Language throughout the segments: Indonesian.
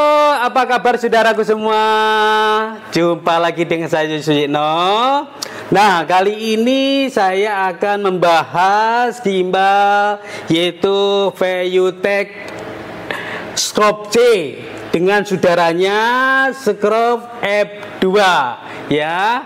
apa kabar saudaraku semua? Jumpa lagi dengan saya Suyitno. Nah, kali ini saya akan membahas gimbal yaitu VUTech Scope C dengan saudaranya Scope F2 ya.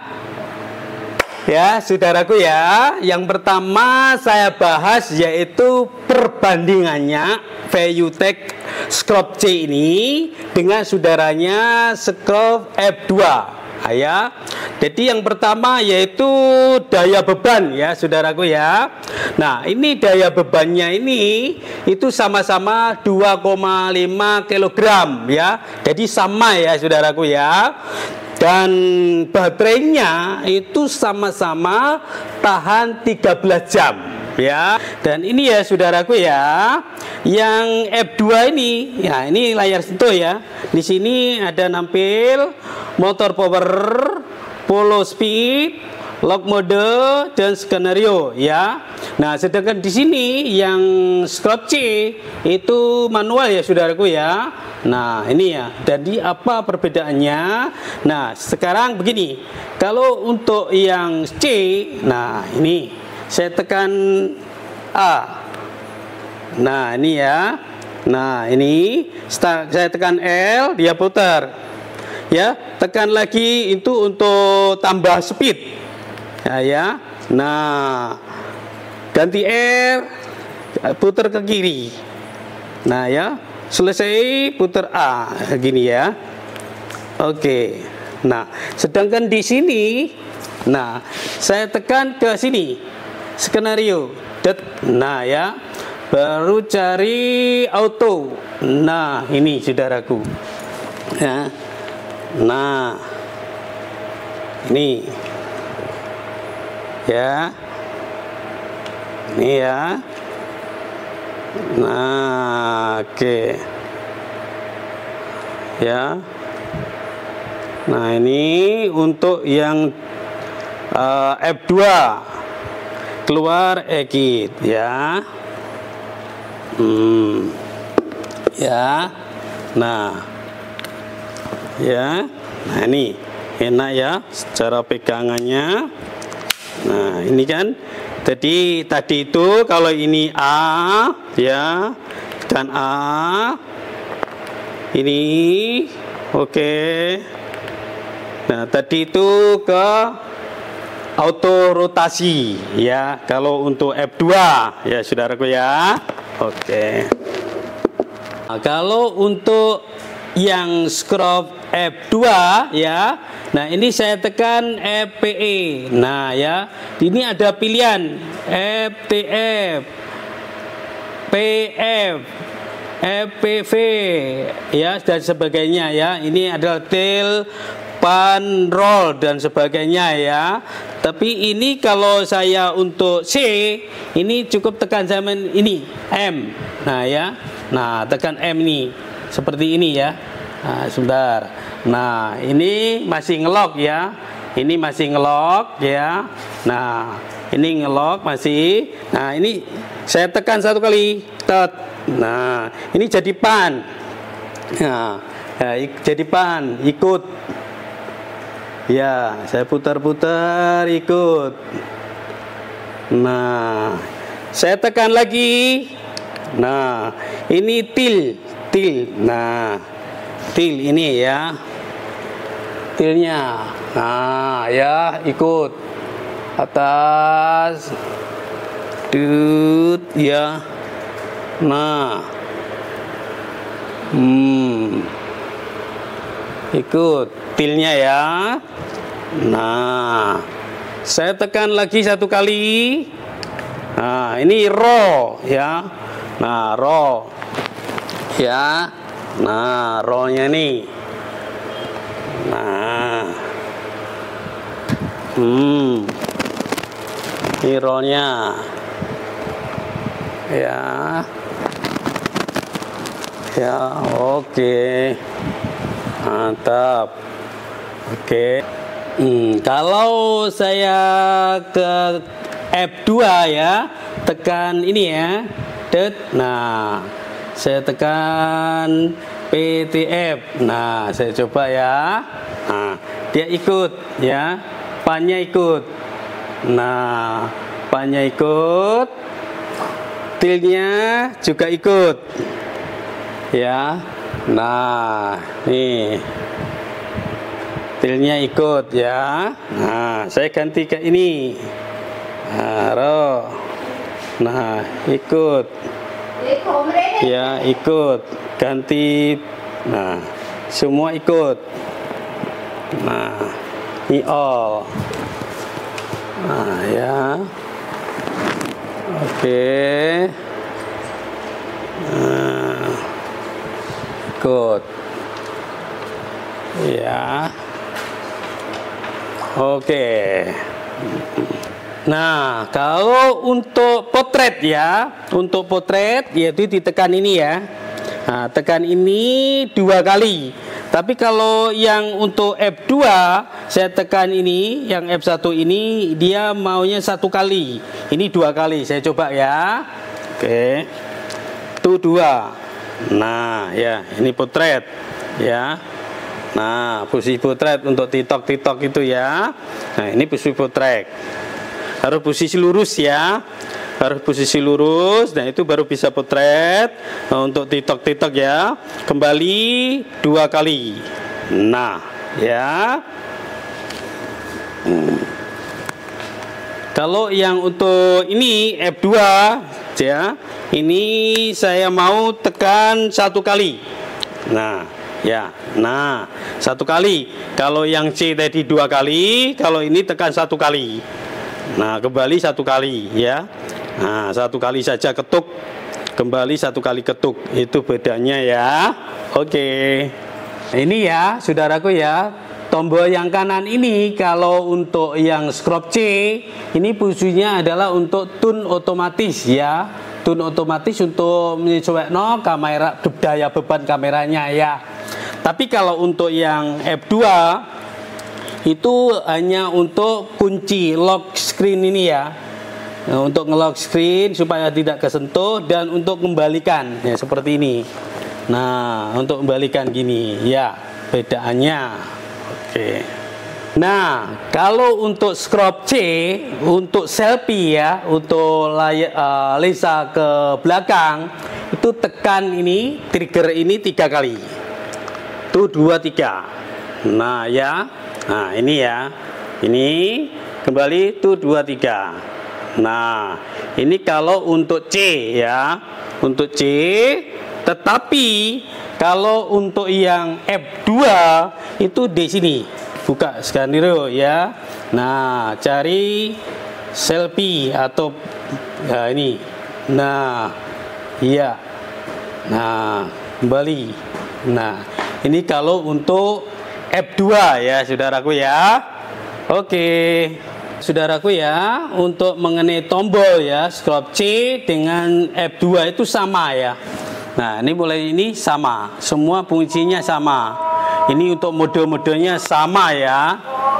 Ya, saudaraku ya. Yang pertama saya bahas yaitu perbandingannya VUTech Scope C ini dengan saudaranya Scope F2. Ya. Jadi yang pertama yaitu daya beban ya, saudaraku ya. Nah, ini daya bebannya ini itu sama-sama 2,5 kg ya. Jadi sama ya, saudaraku ya. Dan baterainya itu sama-sama tahan 13 jam ya. Dan ini ya saudaraku ya, yang F2 ini ya, ini layar sentuh ya. Di sini ada nampil motor power, follow speed, lock mode dan skenario ya. Nah, sedangkan di sini yang Scope C itu manual ya saudaraku ya. Nah, ini ya. Jadi apa perbedaannya? Nah, sekarang begini. Kalau untuk yang C, nah ini saya tekan A. Nah, ini ya. Nah, ini saya tekan L, dia putar. Ya, tekan lagi itu untuk tambah speed. Ya. Nah, ganti R, putar ke kiri. Nah, ya. Selesai putar A gini ya. Oke. Nah, sedangkan di sini, nah saya tekan ke sini skenario. Nah ya, baru cari auto. Nah, ini saudaraku. Ya. Nah, ini ya. Ini ya. Nah, oke. Ya. Nah, ini untuk yang F2 keluar exit ya. Ya. Nah. Ya. Nah, ini enak ya secara pegangannya. Nah, ini kan jadi tadi itu kalau ini A ya, dan A ini oke. Nah, tadi itu ke auto rotasi ya, kalau untuk F2 ya saudaraku ya. Oke. Nah, kalau untuk yang Scope F2 ya, nah ini saya tekan FPE. Nah ya, ini ada pilihan FTF, PF, FPV ya dan sebagainya ya. Ini adalah tail, pan, roll dan sebagainya ya. Tapi ini kalau saya untuk C ini cukup tekan zaman ini M. Nah ya, nah tekan M ini seperti ini ya. Nah, sebentar. Nah, ini masih ngelock ya. Ini masih ngelock ya. Nah, ini ngelock masih. Nah, ini saya tekan satu kali. Nah, ini jadi pan. Nah, ya, jadi pan, ikut. Ya, saya putar-putar ikut. Nah, saya tekan lagi. Nah, ini til. Nah, til ini ya, tilnya. Nah ya, ikut atas dut ya. Nah ikut tilnya ya. Nah, saya tekan lagi satu kali. Nah, ini roll ya. Nah, roll ya. Nah, rollnya nih. Nah, ini rollnya ya. Ya, oke. Mantap. Oke. Kalau saya ke F2 ya, tekan ini ya. Nah, saya tekan PTF. Nah, saya coba ya. Nah, dia ikut ya. Pannya ikut. Nah, pannya ikut. Tilnya juga ikut. Ya. Nah, nih. Tilnya ikut ya. Nah, saya ganti ke ini. Nah, roh. Nah, ikut. Ya, ikut. Ganti. Nah, semua ikut. Nah, ini all. Nah, ya. Oke. Nah, ikut. Ya. Oke. Nah, kalau untuk potret ya, untuk potret yaitu ditekan ini ya. Nah, tekan ini 2 kali. Tapi kalau yang untuk F2 saya tekan ini, yang F1 ini dia maunya 1 kali. Ini 2 kali. Saya coba ya. Oke. Itu 2. Nah, ya, ini potret ya. Nah, posisi potret untuk TikTok itu ya. Nah, ini posisi potret. Harus posisi lurus ya. Harus posisi lurus. Nah, itu baru bisa potret. Nah, untuk TikTok ya. Kembali 2 kali. Nah, ya. Kalau yang untuk ini F2 ya. Ini saya mau tekan 1 kali. Nah, ya. Nah, 1 kali. Kalau yang C tadi 2 kali, kalau ini tekan 1 kali. Nah, kembali 1 kali ya. Nah, 1 kali saja ketuk, kembali 1 kali ketuk. Itu bedanya ya. Oke. Ini ya, saudaraku ya. Tombol yang kanan ini kalau untuk yang scrub C, ini fungsinya adalah untuk tune otomatis ya. Tune otomatis untuk menyesuaikan kamera, daya beban kameranya ya. Tapi kalau untuk yang F2 itu hanya untuk kunci lock screen ini ya. Nah, untuk nge-lock screen supaya tidak kesentuh dan untuk kembalikan ya seperti ini. Nah, untuk kembalikan gini ya, bedaannya. Oke. Nah, kalau untuk scrub C, untuk selfie ya, untuk lensa ke belakang itu tekan ini, trigger ini 3 kali. Itu 2, 3. Nah, ya. Nah, ini ya. Ini kembali itu 2, 3. Nah, ini kalau untuk C ya. Untuk C, tetapi kalau untuk yang F2 itu di sini. Buka skenario ya. Nah, cari selfie atau ya ini. Nah, iya. Nah, kembali. Nah, ini kalau untuk F2 ya, saudaraku ya. Oke. Saudaraku ya, untuk mengenai tombol ya, scrub C dengan F2 itu sama ya. Nah, ini mulai ini sama. Semua fungsinya sama. Ini untuk mode-modenya sama ya.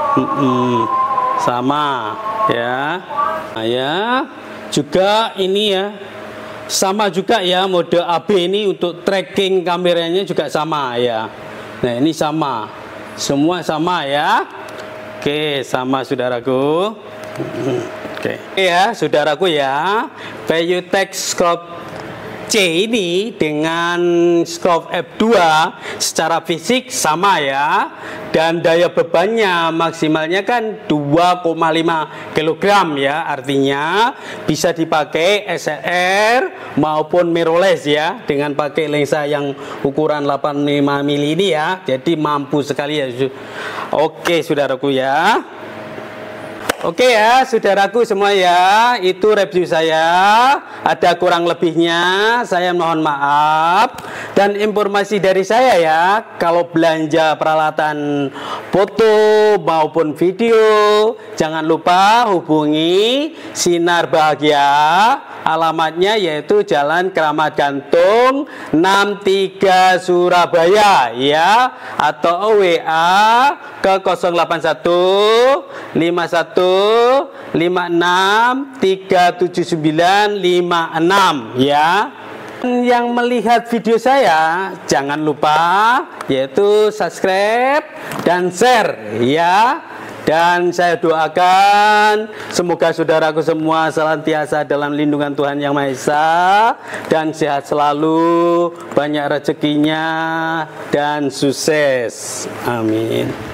Sama ya. Nah, ya. Juga ini ya. Sama juga ya, mode AB ini untuk tracking kameranya juga sama ya. Nah, ini sama. Semua sama ya. Oke, sama saudaraku. Oke ya, saudaraku ya. Valuetek scrub C ini dengan scrub F2 secara fisik sama ya. Dan daya bebannya maksimalnya kan 2,5 kg ya. Artinya bisa dipakai SLR maupun mirrorless ya. Dengan pakai lensa yang ukuran 85 mm ini ya. Jadi mampu sekali ya. Oke, saudaraku ya. Oke ya, saudaraku semua ya, itu review saya. Ada kurang lebihnya, saya mohon maaf. Dan informasi dari saya ya, kalau belanja peralatan foto maupun video, jangan lupa hubungi Sinar Bahagia. Alamatnya yaitu Jalan Keramat Gantung 63 Surabaya ya, atau WA ke 081 51 56 379 56 ya. Yang melihat video saya jangan lupa yaitu subscribe dan share ya. Dan saya doakan semoga saudaraku semua senantiasa dalam lindungan Tuhan Yang Maha Esa dan sehat selalu, banyak rezekinya dan sukses. Amin.